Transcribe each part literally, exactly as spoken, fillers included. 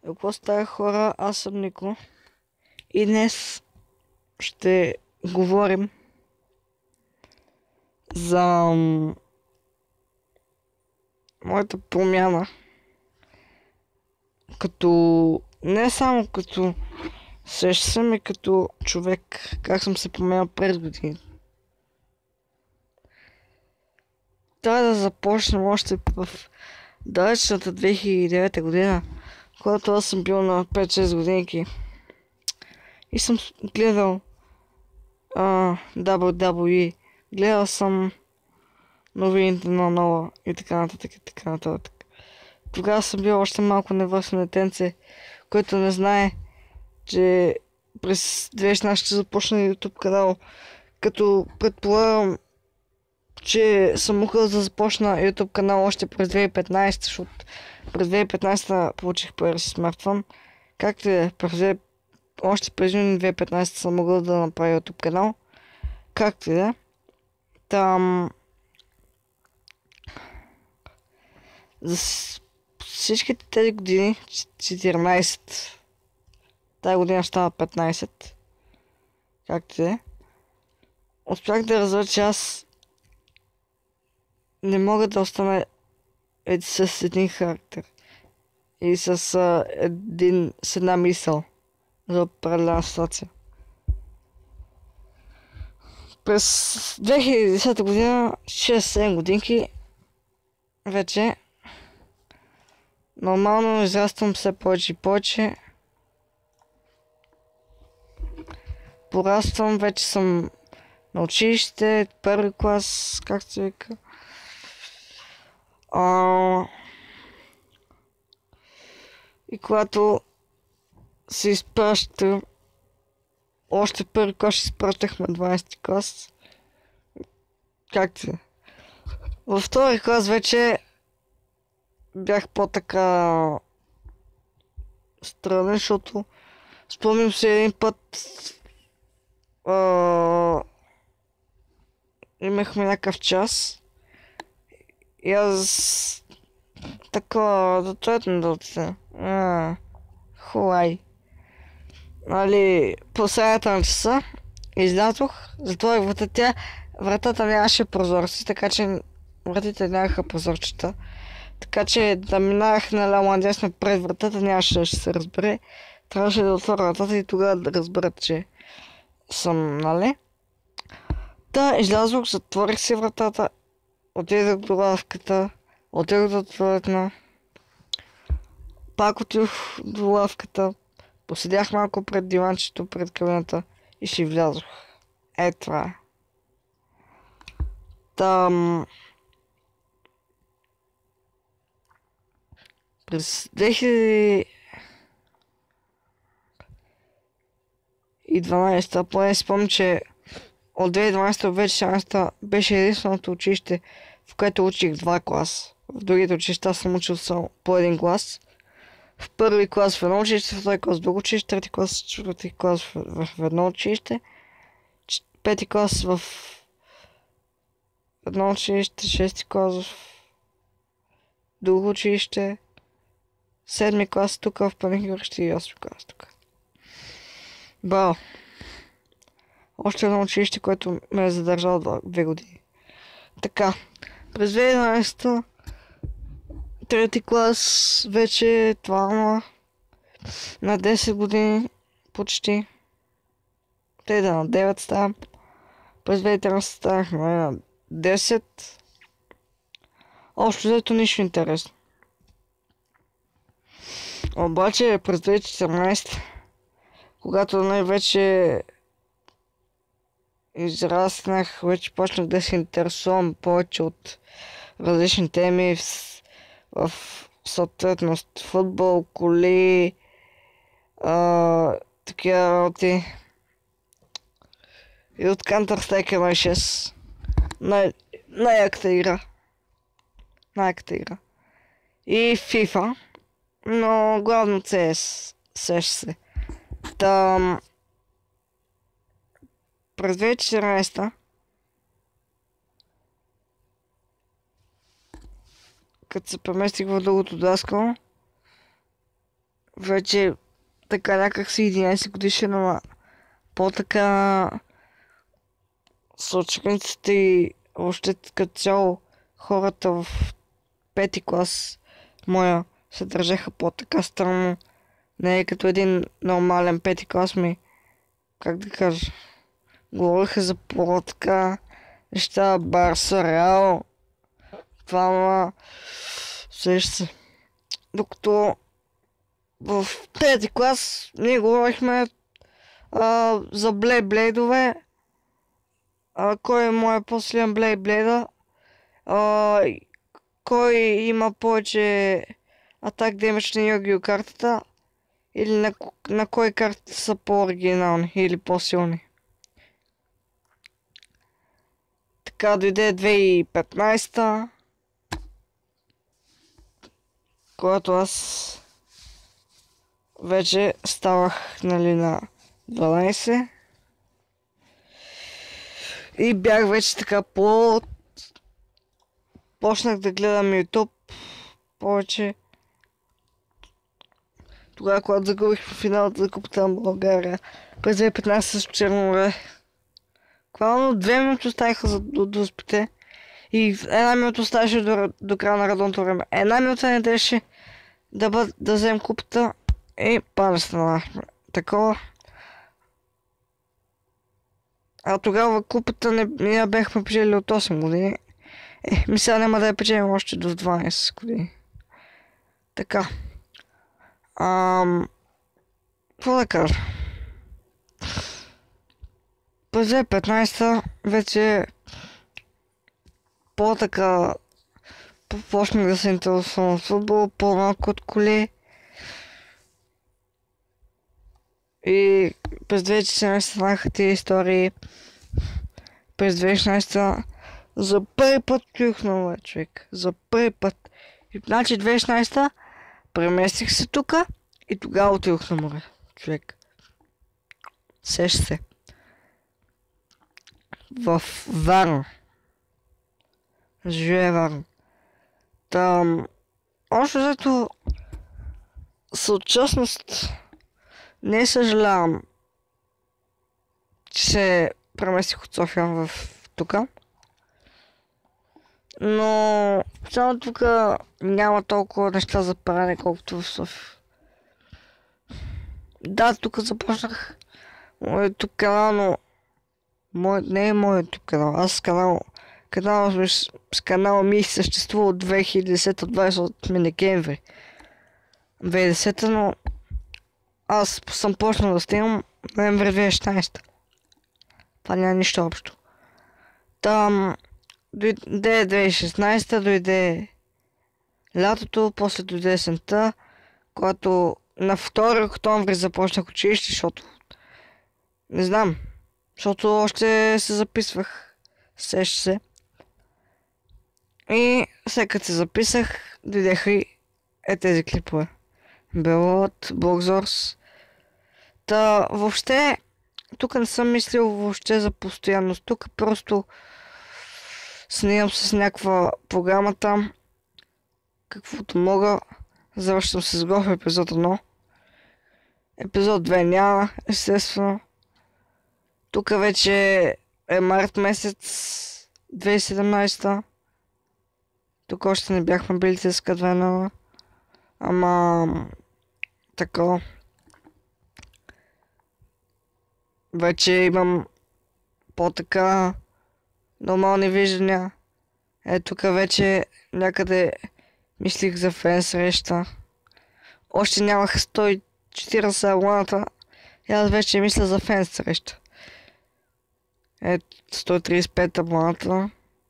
Какво става, хора? Аз съм Нико и днес ще говорим за м, моята промяна като не само като съществен, и като човек, как съм се променял през години. Трябва да започнем още в далечната две хиляди и девета година, когато аз съм бил на пет-шест годинки и съм гледал а, дабъл ю дабъл ю и, гледал съм новините на Нова и така нататък и така нататък. Тогава съм бил още малко невърсно детенце, който не знае, че през две хиляди и шестнадесета ще започна YouTube канал, като предполагам, че съм могъл да започна YouTube канал още през две хиляди и петнадесета, защото през две хиляди и петнадесета получих първи си смартфон. Както е, през, още през юни две хиляди и петнадесета съм могъл да направя YouTube канал. Както и да е. Там... За всичките тези години, четиринадесет, тази година става петнадесет, както и да е, успях да разбера, че аз не мога да остана е, с един характер и с, а, един, с една мисъл за определена ситуация. През две хиляди и десета година, шест-седем годинки, вече нормално израствам все повече и повече. Пораствам, вече съм на училище, първи клас, както се вика. А... И когато се изпраща, още първи клас ще изпращахме дванадесети клас. Както е. Във втори клас вече бях по-така странен, защото спомням се един път а... имахме някакъв час и аз така да третна да отида. Хуай. Нали, по средата на часа излязох, затворих вратата. Тя, вратата нямаше прозорци, така че вратите нямаха прозорчета. Така че да минавах наляво надясно пред вратата нямаше да ще се разбере. Трябваше да отворя вратата и тогава да разберат, че съм, нали? Та излязох, затворих си вратата, отидох до лавката, отидох до туалетна, пак отидох до лавката, поседях малко пред диванчето, пред кабината и си влязох. Е, това е. Там... През две хиляди и дванадесета, поне спомням, че от две хиляди и дванадесета до две хиляди и шестнадесета беше единственото училище, в което учих два класа. В другите училища съм учил само по един клас. В първи клас в едно училище, в втори клас в друго училище, трети клас, четвърти клас в, в, в едно училище, пети клас в едно училище, шести клас в друго училище, седми клас тук в Панагюрище и осми клас тук. Браво! Още едно училище, което ме е задържало две години. Така, през две хиляди и единадесета, трети клас, вече това на десет години почти. Те да на девет ставам. През две хиляди и тринадесета станахме на десет. Общо взето нищо интересно. Обаче през две хиляди и четиринадесета, когато най-вече израснах, вече почнах да се интересувам повече от различни теми в, в съответност футбол, коли, а, такива работи. И от Counter-Strike М шест. Най- най-яката игра. Най-яката игра. И FIFA. Но главно Си Ес. Сеш се. Там... През две хиляди и четиринадесета като се преместих в другото даскало, вече така някак си единайсет годишен, ама по-така с учениците и въобще като цяло хората в пети клас моя се държаха по-така странно. Не е като един нормален пети клас ми, как да кажа, говориха за по-така неща, Барса, Реал, това, ма, сеща се. Докато в пети клас ние говорихме а, за блейблейдове, а, кой е моят по-силен блейблейда, а, кой има повече атак демидж на Йогио картата, или на, на кой карти са по-оригинални или по-силни. Така дойде две хиляди и петнайсета, когато аз вече ставах, нали, на дванайсет и бях вече така по... Почнах да гледам YouTube повече. Тогава, когато загубих в финалата за Купата на България през две хиляди и петнайсета с Черно море. Буквално две минути оставиха за до, до спите и една минута оставаше до, до края на радонното време. Една минута не деше да, бъд, да взем купата и пада станахме. Такова. А тогава купата не, не бяхме печели от осем години. Е, ми сега няма да я печелим още до дванайсет години. Така. Ам... Какво да кажа? През две хиляди и петнайсета вече по-така почнах да се интересувам от футбол, по-малко от коли. И през две хиляди и четиринайсета станаха тези истории. През две хиляди и шестнайсета за първи път чух на моя човек. За първи път. И, значи две хиляди и шестнайсета преместих се тука и тогава отидох на море. Човек. Сеща се. В Варна. Живее Варна. Там... Още зато съотчастност не съжалявам, че се преместих от София в тука. Но само тук няма толкова неща за правене, колкото в София. Да, тук започнах моят YouTube канал, но мой... не е моят YouTube канал. Аз с канал, канал, с, с канала ми съществува от две хиляди и десета, двайсети ми декември две хиляди и десета, но аз съм почнал да снимам ноември две хиляди и шестнайсета. Това няма нищо общо. Там дойде две хиляди и шестнайсета, дойде лятото, после дойде есента, когато на втори октомври започнах училище, защото не знам, защото още се записвах, сеща се. И след като се записах, дойдеха и е тези клипове. Белот, Блокзорс. Та въобще, тук не съм мислил въобще за постоянност. Тук просто снимам с някаква програма там, каквото мога. Завършвам се с готов епизод едно. Епизод две няма, естествено. Тук вече е март месец две хиляди и седемнайсета. Тук още не бяхме били теска две нова. Ама... така. Вече имам по-така нормални виждания. Е, тук вече някъде мислих за фен среща. Още нямах сто и четирийсет абоната. И аз вече мисля за фен среща. Е, сто трийсет и пет абоната.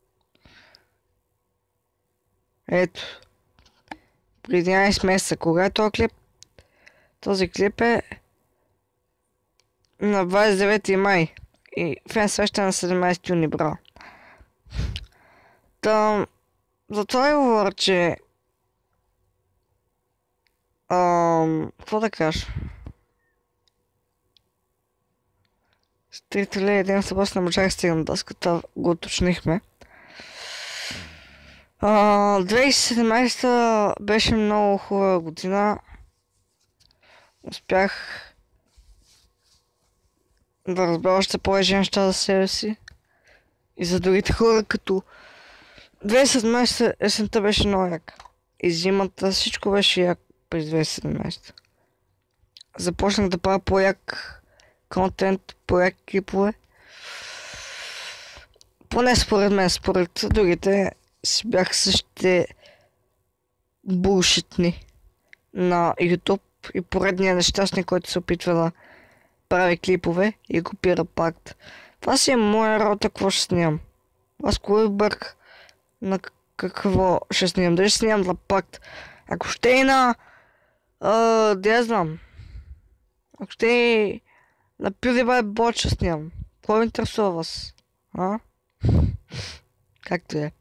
Ето. Преди единайсет месеца. Кога е този клип? Този клип е на двайсет и девети май. И фен среща на седемнайсети юни, браво. Та, затова и говоря, че... Ам... Какво да кажа? С трите ли един събъс не можах да стигна дъската, го уточнихме. две хиляди и седемнайсета беше много хубава година. успях да разбера още повече неща за себе си и за другите хора, като две хиляди и седемнадесета есента беше много яка. И зимата всичко беше як през две хиляди и седемнадесета. Започнах да правя по-як контент, по-як клипове. Поне според мен, според другите си бяха същите булшитни на YouTube и поредния нещастник, който се опитва да прави клипове и копира пакт. Това си е моя работа, какво ще снимам. Аз кой бърк на какво ще снимам. Дали ще снимам за пакт. Ако ще и на... Uh, да я знам. Ако ще и на PewDiePie бот ще снимам. Какво ви интересува вас? А? Както е.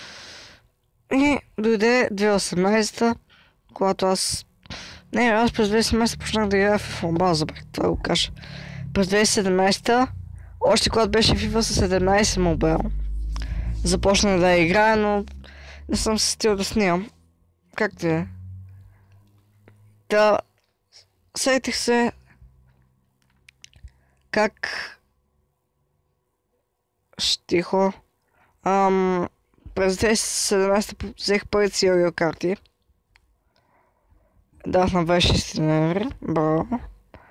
И дойде две хиляди и осемнадесета, когато аз... Не, аз през две хиляди и седемнадесета почнах да играя в FIFA, забрах това го кажа. През две хиляди и седемнадесета, още когато беше FIFA с седемнадесет мобайл, започнах да играя, но не съм се стил да снимам. Както е. Та... Сетих се... Как... Штихо... Ам... През две хиляди и седемнадесета взех първите си Йо-Йо карти. Дах на двадесет и шести ноември. Браво.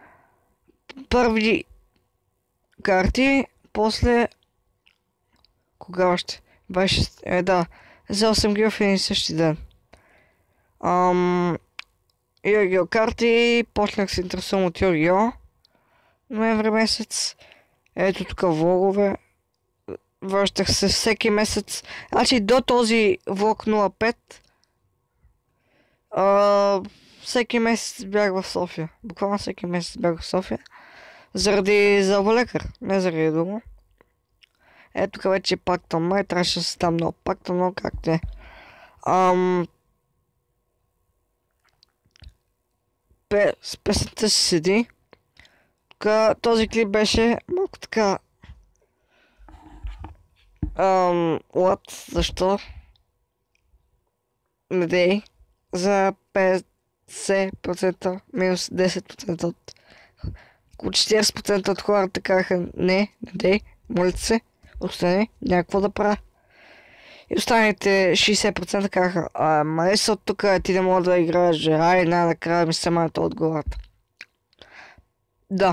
Първи карти, после... Кога още? двадесет и шести... Е, да. Взел съм ги в един и същи ден. Ам... Йо-Йо карти, почнах се интересувам от Йо-Йо. Ноември месец. Ето тук влогове. Връщах се всеки месец. Значи до този влог нула пет. А, всеки месец бях в София. Буквално всеки месец бях в София. Заради зъболекар, не заради друго. Ето тук вече е пакта май, трябваше да се там много пакта, но както е. Ам... Пе, с песента си седи. Тук този клип беше малко така... Ам... What? Защо? Не дей. За петдесет процента, минус десет процента от... Около четиридесет процента от хората казаха не, не дей, молите се, остане, някакво да правя. И останалите шейсет процента казаха, а ма се от тук, ти не мога да играеш, ай, най-накрая ми се манята от главата. Да.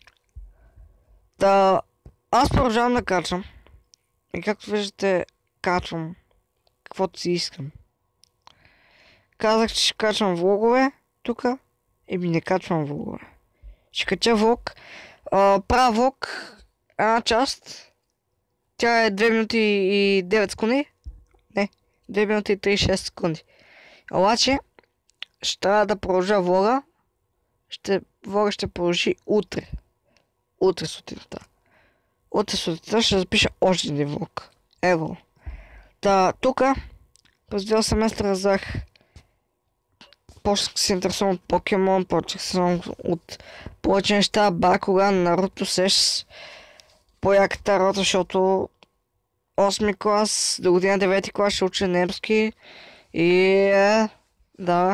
Та, аз продължавам да качвам. И както виждате, качвам каквото си искам. Казах, че ще качвам влогове тук и ми не качвам влогове. Ще кача влог. А, правя влог една част. Тя е две минути и девет секунди. Не, две минути и тридесет и шест секунди. Обаче, ще трябва да продължа влога. Ще, влога ще продължи утре. Утре сутринта. Утре сутринта ще запиша още един влог. Ево. Та, тука, през две хиляди и осемнадесета разбрах. Почнах се интересувам от Покемон, почнах се от повече неща, Бакуган, Наруто, Сеш. По-яката рота, защото осми клас, до година девети клас ще уча немски. И е, да.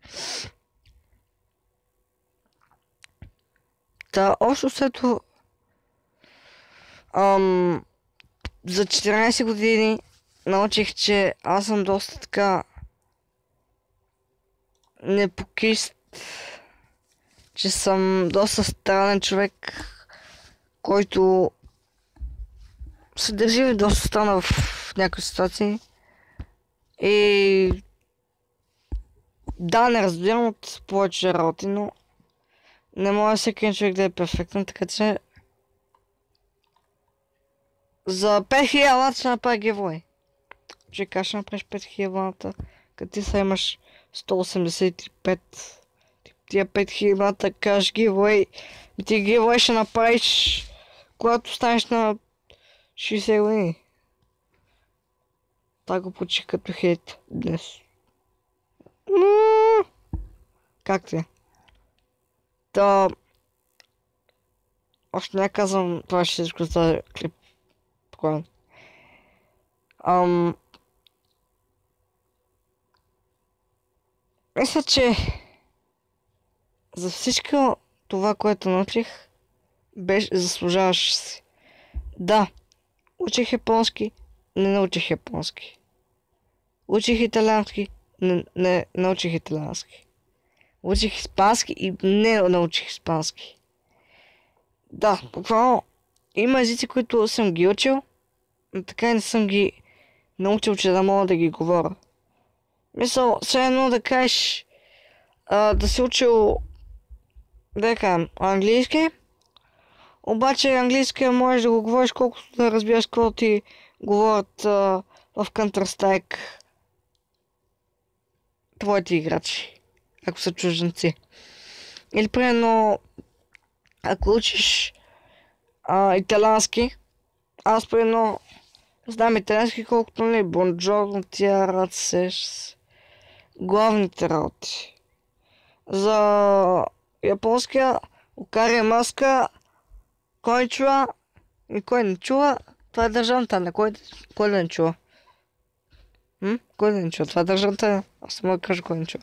Та, общо слето ам, за четиринадесет години научих, че аз съм доста така непокист, че съм доста странен човек, който се държи доста странно в някои ситуации. И да, не разбирам от повече работи, но не може всеки човек да е перфектен, така че за пет хиляди лата ще направя гивой. Че как ще направиш пет хиляди лата, като ти са имаш сто осемдесет и пет. Тия пет хиляди лата кажеш гивой, и ти гивой ще направиш, когато станеш на шейсет години. Та го получих като хейт днес. Както е. Та... Още не казвам това ще всичко за този клип. Покойно. Ам... Мисля, че... За всичко това, което научих, беше заслужаваше си. Да, учих японски, не научих японски. Учих италиански, не, не научих италиански. Учих испански и не научих испански. Да, буквално има езици, които съм ги учил, но така и не съм ги научил, че да мога да ги говоря. Мисъл, все едно да кажеш а, да си учил, да кажем, английски, обаче английски можеш да го говориш колкото да разбираш какво ти говорят а, в Counter-Strike твоите играчи, ако са чужденци. Или примерно, ако учиш а, италиански, аз примерно знам италиански колкото нали, бонджорно, тия рацеш, главните работи. За японския окария маска, кой чува и кой не чува, това е държавната, не кой, кой да не чува. М? Кой да не чува, това е държавната, аз не мога да кажа кой не чува.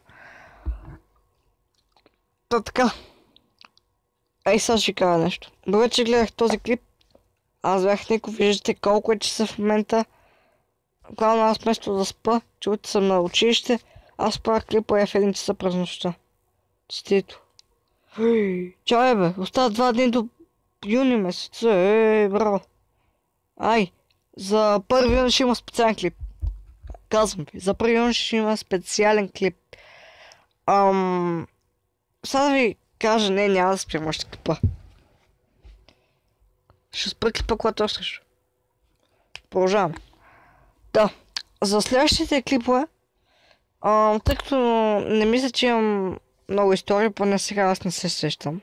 Та така. Ей, сега ще кажа нещо. Добре, че гледах този клип. Аз бях никой, виждате колко е часа в момента. Главно аз вместо да спа, чуйте съм на училище, аз правях клипа е в един часа през нощта. Честито. Чай бе, остават два дни до юни месец. Ей, браво. Ай, за първи юни ще има специален клип. Казвам ви, за първи юни ще има специален клип. Ам... Сега да ви кажа, не, няма да спрям още клипа. Ще спра клипа, когато още. Продължаваме. Да, за следващите клипове, а, тъй като не мисля, че имам много истории, поне сега аз не се сещам.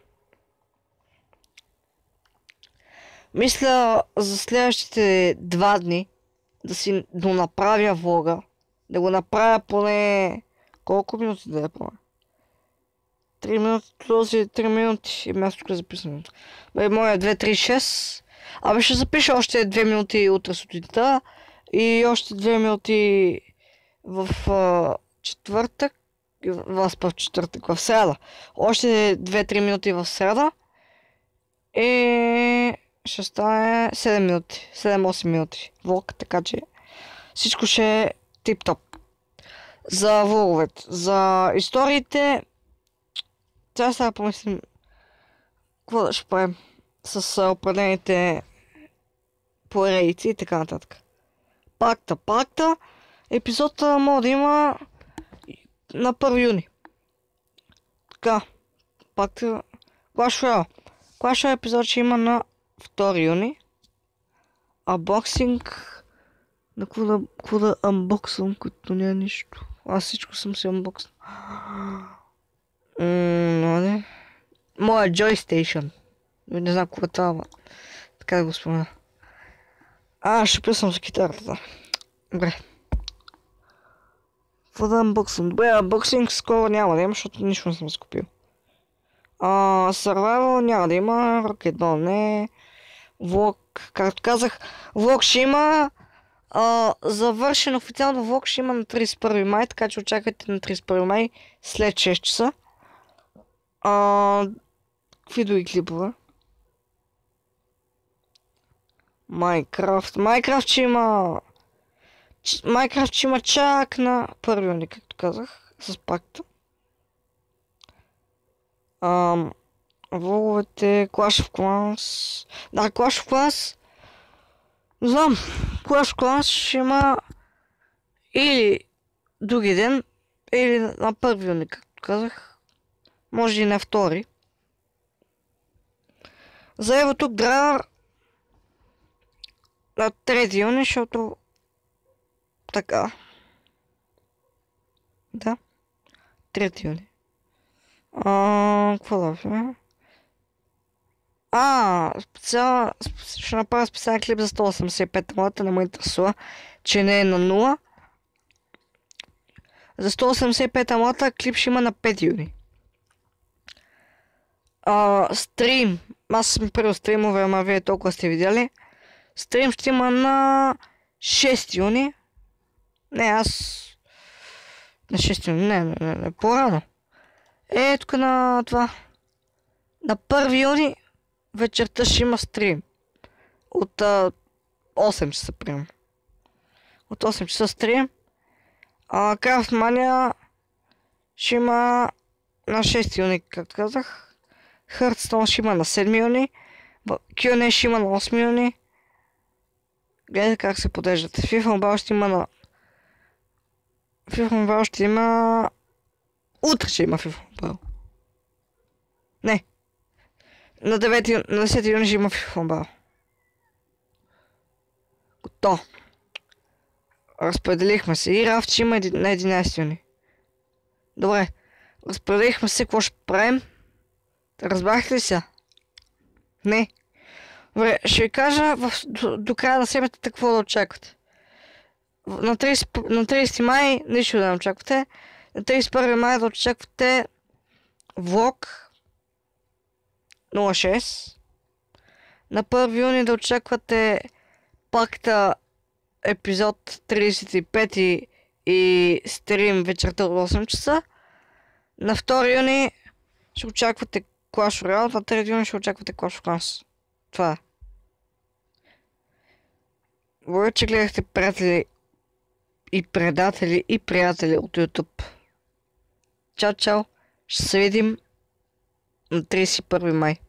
Мисля за следващите два дни да си донаправя влога, да го направя поне колко минути да е поне. три минути, този три минути и място тук е записано. Бе, моя две, три, шест. Абе ще запиша още две минути утре сутринта и още две минути в а, четвъртък. Вас в четвъртък, в среда. Още две-три минути в среда. И ще стане седем минути. седем-осем минути влог, така че всичко ще е тип-топ. За влоговете. За историите сега сега помислим какво да ще правим с определените поредици и така нататък. Пакта, пакта. Епизода може да има на първи юни. Така. Пакта. Clash Royale. Clash Royale епизод ще има на втори юни. Абоксинг. На какво да, какво да анбоксвам, като няма нищо. Аз всичко съм си анбокснал. Ммм, не. Моя Joystation. Не знам какво е това, така да го спомена. А, ще писам с китарата. Добре. Какво да анбоксвам? Добре, анбоксинг скоро няма да има, защото нищо не съм скупил. А, Survival няма да има, Rocket Ball не. Влог, както казах, влог ще има. А, завършен официално влог ще има на тридесет и първи май, така че очаквайте на тридесет и първи май след шест часа. А, какви други клипове? Майнкрафт. Майнкрафт ще има... Майнкрафт ще има чак на първи юни, както казах, с пакта. Ам... Влоговете, Clash of Clans... Да, Clash of Clans... Не знам, Clash of Clans ще има или други ден, или на първи юни, както казах. Може и на втори. За Ево тук Драйвер на трети юни, защото така. Да. трети юни. А, какво да видим? А, специал... ще направя специален клип за сто осемдесет и пет млата, не ме интересува, че не е на нула. За сто осемдесет и пет млата клип ще има на пети юни. А, стрим. Аз съм правил стримове, ама вие толкова сте видяли. Стрим ще има на шести юни. Не, аз... На шести юни, не, не, не, не по-рано. Е, тук на това. На първи юни вечерта ще има стрим. От а, осем часа прием. От осем часа стрим. А Крафтмания ще има на шести юни, както казах. Hearthstone ще има на седми юни. кю енд ей ще има на осми юни. Гледайте как се подеждат. FIFA Mobile ще има на... FIFA Mobile ще има... Утре ще има FIFA Mobile. Не. На девети, на десети юни ще има FIFA Mobile. Готово. Разпределихме се. И Рафт ще има на единайсети юни. Добре. Разпределихме се, какво ще правим? Разбрахте ли се? Не. Добре, ще ви кажа в, до, до края на седмицата какво да очаквате. На трийсети, на трийсети май нищо да не очаквате. На трийсет и първи май да очаквате влог нула шест. На първи юни да очаквате пакта епизод трийсет и пети и стрим вечерта от осем часа. На втори юни ще очаквате Clash Royale, на трети юни ще очаквате Clash of Clans. Това е. Благодаря, че гледахте, приятели и предатели и приятели от YouTube. Чао, чао. Ще се видим на трийсет и първи май.